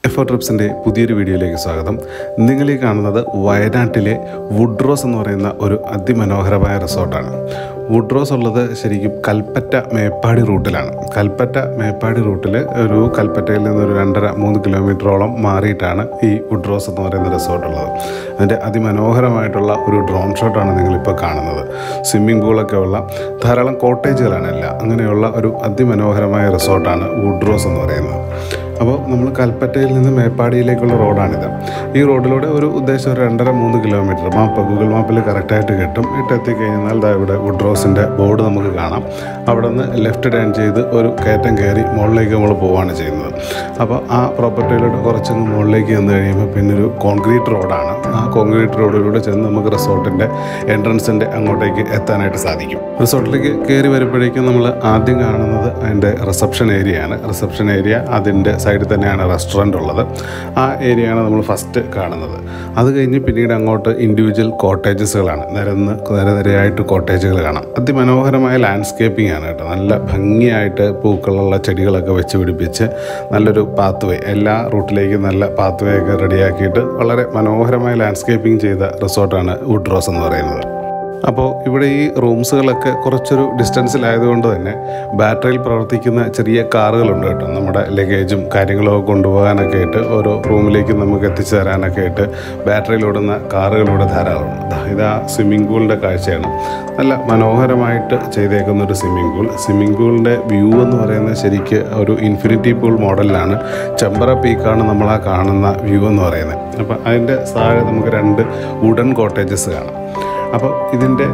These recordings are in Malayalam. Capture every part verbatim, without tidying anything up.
എഫ് ട്രിപ്സിൻ്റെ പുതിയൊരു വീഡിയോയിലേക്ക് സ്വാഗതം. നിങ്ങളീ കാണുന്നത് വയനാട്ടിലെ വുഡ്രോസ് എന്ന് പറയുന്ന ഒരു അതിമനോഹരമായ റിസോർട്ടാണ്. വുഡ്രോസ് ഉള്ളത് ശരിക്കും കൽപ്പറ്റ മേപ്പാടി റൂട്ടിലാണ്. കൽപ്പറ്റ മേപ്പാടി റൂട്ടിൽ ഒരു കൽപ്പറ്റയിൽ നിന്നൊരു രണ്ടര മൂന്ന് കിലോമീറ്ററോളം മാറിയിട്ടാണ് ഈ വുഡ്രോസ് എന്ന് പറയുന്ന റിസോർട്ട് ഉള്ളത്. അതിൻ്റെ അതിമനോഹരമായിട്ടുള്ള ഒരു ഡ്രോൺ ഷോട്ടാണ് നിങ്ങളിപ്പോൾ കാണുന്നത്. സ്വിമ്മിംഗ് പൂളൊക്കെ ഉള്ള ധാരാളം കോട്ടേജുകളാണ് എല്ലാം. അങ്ങനെയുള്ള ഒരു അതിമനോഹരമായ റിസോർട്ടാണ് വുഡ്രോസ് എന്ന് പറയുന്നത്. അപ്പോൾ നമ്മൾ കൽപ്പറ്റയിൽ നിന്ന് മേപ്പാടിയിലേക്കുള്ള റോഡാണിത്. ഈ റോഡിലൂടെ ഒരു ഉദ്ദേശം ഒരു രണ്ടര മൂന്ന് കിലോമീറ്റർ മാപ്പ് ഗൂഗിൾ മാപ്പിൽ കറക്റ്റായിട്ട് കിട്ടും. ഇട്ടെത്തിക്കഴിഞ്ഞാൽ ദാ ഇവിടെ വുഡ്രോസിൻ്റെ ബോർഡ് നമുക്ക് കാണാം. അവിടെ നിന്ന് ലെഫ്റ്റ് ടേൺ ചെയ്ത് ഒരു കയറ്റം കയറി മുകളിലേക്ക് നമ്മൾ പോവുകയാണ് ചെയ്യുന്നത്. അപ്പോൾ ആ പ്രോപ്പർട്ടിയിലൂടെ കുറച്ചൊന്ന് മുകളിലേക്ക് ചെന്ന് കഴിയുമ്പോൾ പിന്നെ ഒരു കോൺക്രീറ്റ് റോഡാണ്. ആ കോൺക്രീറ്റ് റോഡിലൂടെ ചെന്ന് നമുക്ക് റിസോർട്ടിൻ്റെ എൻട്രൻസിൻ്റെ അങ്ങോട്ടേക്ക് എത്താനായിട്ട് സാധിക്കും. റിസോർട്ടിലേക്ക് കയറി വരുമ്പോഴേക്കും നമ്മൾ ആദ്യം കാണുന്നത് അതിൻ്റെ റിസപ്ഷൻ ഏരിയയാണ്. റിസപ്ഷൻ ഏരിയ അതിൻ്റെ സൈഡിൽ തന്നെയാണ് റെസ്റ്റോറൻറ്റ് ഉള്ളത്. ആ ഏരിയയാണ് നമ്മൾ ഫസ്റ്റ് കാണുന്നത്. അത് കഴിഞ്ഞ് പിന്നീട് അങ്ങോട്ട് ഇൻഡിവിജ്വൽ കോട്ടേജസുകളാണ്. നിരന്ന് നിരനിരയായിട്ട് കോട്ടേജുകൾ കാണാം. അതിമനോഹരമായ ലാൻഡ്സ്കേപ്പിംഗ് ആണ് കേട്ടോ. നല്ല ഭംഗിയായിട്ട് പൂക്കളുള്ള ചെടികളൊക്കെ വെച്ച് പിടിപ്പിച്ച് നല്ലൊരു പാത്ത് വേ, എല്ലാ റൂട്ടിലേക്കും നല്ല പാത്ത് വേ ഒക്കെ റെഡിയാക്കിയിട്ട് വളരെ മനോഹരമായ ലാൻഡ്സ്കേപ്പിംഗ് ചെയ്ത റിസോർട്ടാണ് വുഡ്രോസ് എന്ന് പറയുന്നത്. അപ്പോൾ ഇവിടെ ഈ റൂംസുകളൊക്കെ കുറച്ചൊരു ഡിസ്റ്റൻസിലായതുകൊണ്ട് തന്നെ ബാറ്ററിയിൽ പ്രവർത്തിക്കുന്ന ചെറിയ കാറുകളുണ്ട് കേട്ടോ. നമ്മുടെ ലഗേജും കാര്യങ്ങളൊക്കെ കൊണ്ടുപോകാനൊക്കെ ആയിട്ട് ഓരോ റൂമിലേക്ക് നമുക്ക് എത്തിച്ചു തരാനൊക്കെ ആയിട്ട് ബാറ്ററിയിലോടുന്ന കാറുകളിലൂടെ ധാരാളമുണ്ട്. ഇതാ സ്വിമ്മിംഗ് പൂളിൻ്റെ കാഴ്ചയാണ്. നല്ല മനോഹരമായിട്ട് ചെയ്തേക്കുന്നൊരു സ്വിമ്മിംഗ് പൂൾ. സ്വിമ്മിംഗ് പൂളിൻ്റെ വ്യൂ എന്ന് പറയുന്നത് ശരിക്ക് ഒരു ഇൻഫിനിറ്റി പൂൾ മോഡലിലാണ്. ചെമ്പറ പീക്കാണ് നമ്മൾ ആ കാണുന്ന വ്യൂ എന്ന് പറയുന്നത്. അപ്പോൾ അതിൻ്റെ താഴെ നമുക്ക് രണ്ട് വുഡൻ കോട്ടേജസ് കാണാം. അപ്പോൾ ഇതിൻ്റെ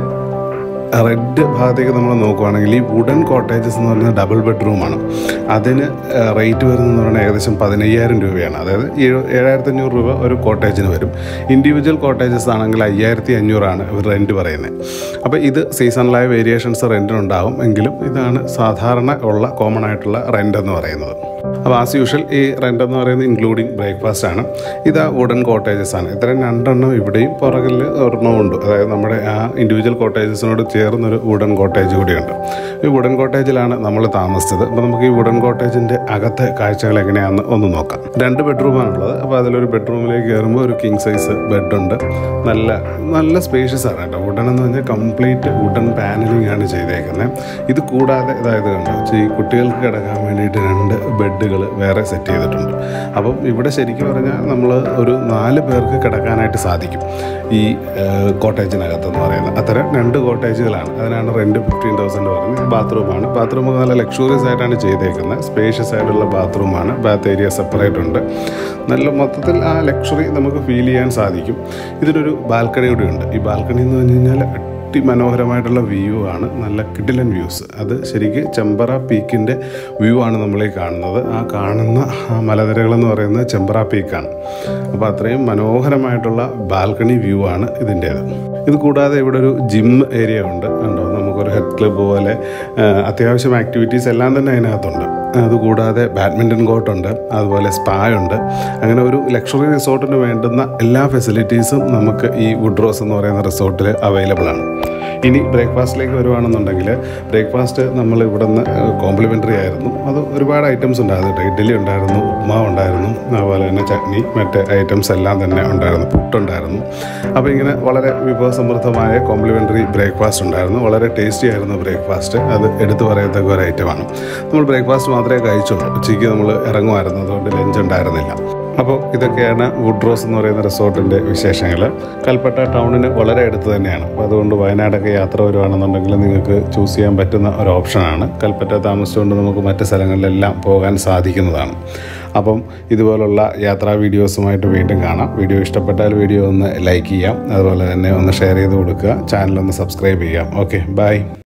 റെഡ് ഭാഗത്തേക്ക് നമ്മൾ നോക്കുകയാണെങ്കിൽ ഈ വുഡൻ കോട്ടേജസ് എന്ന് പറയുന്നത് ഡബിൾ ബെഡ്റൂമാണ്. അതിന് റേറ്റ് വരുന്നതെന്ന് പറയുന്നത് ഏകദേശം പതിനയ്യായിരം രൂപയാണ്. അതായത് ഏഴ് ഏഴായിരത്തി അഞ്ഞൂറ് രൂപ ഒരു കോട്ടേജിന് വരും. ഇൻഡിവിജ്വൽ കോട്ടേജസ് ആണെങ്കിൽ അയ്യായിരത്തി അഞ്ഞൂറാണ് ഇവർ റെൻറ്റ് പറയുന്നത്. അപ്പോൾ ഇത് സീസണലായ വേരിയേഷൻസ് റെൻറ്റിനുണ്ടാകും. എങ്കിലും ഇതാണ് സാധാരണ ഉള്ള കോമൺ ആയിട്ടുള്ള റെൻ്റ് എന്ന് പറയുന്നത്. അപ്പോൾ ആസ് യൂഷ്വൽ ഈ റെൻ്റ് എന്ന് പറയുന്നത് ഇൻക്ലൂഡിങ് ബ്രേക്ക്ഫാസ്റ്റ് ആണ്. ഇത് വുഡൻ കോട്ടേജസ് ആണ്. ഇത്രയും രണ്ടെണ്ണം ഇവിടെയും പുറകിൽ ഒരെണ്ണം ഉണ്ട്. അതായത് നമ്മുടെ ആ ഇൻഡിവിജ്വൽ കോട്ടേജസിനോട് ചേർന്നൊരു വുഡൻ കോട്ടേജ് കൂടിയുണ്ട്. ഈ വുഡൻ കോട്ടേജിലാണ് നമ്മൾ താമസിച്ചത്. അപ്പോൾ നമുക്ക് ഈ വുഡൻ കോട്ടേജിൻ്റെ അകത്തെ കാഴ്ചകൾ എങ്ങനെയാണെന്ന് ഒന്ന് നോക്കാം. രണ്ട് ബെഡ്റൂമാണുള്ളത്. അപ്പോൾ അതിലൊരു ബെഡ്റൂമിലേക്ക് കയറുമ്പോൾ ഒരു കിങ് സൈസ് ബെഡുണ്ട്. നല്ല നല്ല സ്പേഷ്യസ് ആണ് കേട്ടോ. വുഡൻ എന്ന് പറഞ്ഞാൽ കംപ്ലീറ്റ് വുഡൻ പാനലിംഗ് ആണ് ചെയ്തേക്കുന്നത്. ഇത് കൂടാതെ അതായത് കണ്ടോ, ഈ കുട്ടികൾക്ക് കിടക്കാൻ വേണ്ടിയിട്ട് രണ്ട് ബെഡുകൾ വേറെ സെറ്റ് ചെയ്തിട്ടുണ്ട്. അപ്പം ഇവിടെ ശരിക്കും പറഞ്ഞാൽ നമ്മൾ ഒരു നാല് പേർക്ക് കിടക്കാനായിട്ട് സാധിക്കും ഈ കോട്ടേജിനകത്തെന്ന് പറയുന്നത്. അത്തരം രണ്ട് കോട്ടേജുകളാണ്. അതിനാണ് റെൻറ്റ് ഫിഫ്റ്റീൻ തൗസൻഡ് പറയുന്നത്. ബാത്റൂമാണ്. ബാത്റൂം നല്ല ലക്ഷൂറിയസ് ആയിട്ടാണ് ചെയ്തേക്കുന്നത്. സ്പേഷ്യസ് ആയിട്ടുള്ള ബാത്റൂമാണ്. ബാത്ത് ഏരിയ സെപ്പറേറ്റ് ഉണ്ട്. നല്ല മൊത്തത്തിൽ ആ ലക്ഷറി നമുക്ക് ഫീൽ ചെയ്യാൻ സാധിക്കും. ഇതിനൊരു ബാൽക്കണി കൂടി ഉണ്ട്. ഈ ബാൽക്കണി എന്ന് പറഞ്ഞു കഴിഞ്ഞാൽ മനോഹരമായിട്ടുള്ള വ്യൂ ആണ്. നല്ല കിടിലൻ വ്യൂസ്. അത് ശരിക്കും ചെമ്പറ പീക്കിൻ്റെ വ്യൂ ആണ് നമ്മളീ കാണുന്നത്. ആ കാണുന്ന ആ മലനിരകളെന്ന് പറയുന്നത് ചെമ്പറ പീക്കാണ്. അപ്പോൾ അത്രയും മനോഹരമായിട്ടുള്ള ബാൽക്കണി വ്യൂ ആണ് ഇതിൻ്റേത്. ഇത് കൂടാതെ ഇവിടെ ഒരു ജിം ഏരിയ ഉണ്ട്. കണ്ടോ, നമുക്കൊരു ഹെൽത്ത് ക്ലബ്ബ് പോലെ അത്യാവശ്യം ആക്ടിവിറ്റീസ് എല്ലാം തന്നെ അതിനകത്തുണ്ട്. അതുകൂടാതെ ബാഡ്മിൻ്റൺ കോർട്ടുണ്ട്. അതുപോലെ സ്പാ ഉണ്ട്. അങ്ങനെ ഒരു ലക്ഷറി റിസോർട്ടിന് വേണ്ടുന്ന എല്ലാ ഫെസിലിറ്റീസും നമുക്ക് ഈ വുഡ്രോസ് എന്ന് പറയുന്ന റിസോർട്ടിൽ അവൈലബിൾ ആണ്. ഇനി ബ്രേക്ക്ഫാസ്റ്റിലേക്ക് വരുവാണെന്നുണ്ടെങ്കിൽ ബ്രേക്ക്ഫാസ്റ്റ് നമ്മൾ ഇവിടെ നിന്ന് കോംപ്ലിമെൻ്ററി ആയിരുന്നു. അത് ഒരുപാട് ഐറ്റംസ് ഉണ്ടായിരുന്നു കേട്ടോ. ഇഡ്ഡലി ഉണ്ടായിരുന്നു, ഉപ്മാവ് ഉണ്ടായിരുന്നു, അതുപോലെ തന്നെ ചട്നി, മറ്റ് ഐറ്റംസ് എല്ലാം തന്നെ ഉണ്ടായിരുന്നു. പുട്ടുണ്ടായിരുന്നു. അപ്പോൾ ഇങ്ങനെ വളരെ വിഭവസമൃദ്ധമായ കോംപ്ലിമെൻ്ററി ബ്രേക്ക്ഫാസ്റ്റ് ഉണ്ടായിരുന്നു. വളരെ ടേസ്റ്റി ആയിരുന്നു ബ്രേക്ക്ഫാസ്റ്റ്. അത് എടുത്തു പറയത്തക്ക ഒരു ഐറ്റമാണ്. നമ്മൾ ബ്രേക്ക്ഫാസ്റ്റ് മാത്രമേ കഴിച്ചുള്ളൂ. ഉച്ചയ്ക്ക് നമ്മൾ ഇറങ്ങുമായിരുന്നു. അതുകൊണ്ട് ലഞ്ച് ഉണ്ടായിരുന്നില്ല. അപ്പോൾ ഇതൊക്കെയാണ് വുഡ്രോസ് എന്ന് പറയുന്ന റിസോർട്ടിൻ്റെ വിശേഷങ്ങൾ. കൽപ്പറ്റ ടൗണിന് വളരെ അടുത്ത് തന്നെയാണ്. അപ്പോൾ അതുകൊണ്ട് വയനാടൊക്കെ യാത്ര വരുവാണെന്നുണ്ടെങ്കിൽ നിങ്ങൾക്ക് ചൂസ് ചെയ്യാൻ പറ്റുന്ന ഒരു ഓപ്ഷനാണ്. കൽപ്പറ്റ താമസിച്ചുകൊണ്ട് നമുക്ക് മറ്റ് സ്ഥലങ്ങളിലെല്ലാം പോകാൻ സാധിക്കുന്നതാണ്. അപ്പം ഇതുപോലുള്ള യാത്രാ വീഡിയോസുമായിട്ട് വീണ്ടും കാണാം. വീഡിയോ ഇഷ്ടപ്പെട്ടാൽ വീഡിയോ ഒന്ന് ലൈക്ക് ചെയ്യാം. അതുപോലെ തന്നെ ഒന്ന് ഷെയർ ചെയ്ത് കൊടുക്കുക. ചാനലൊന്ന് സബ്സ്ക്രൈബ് ചെയ്യാം. Okay, by.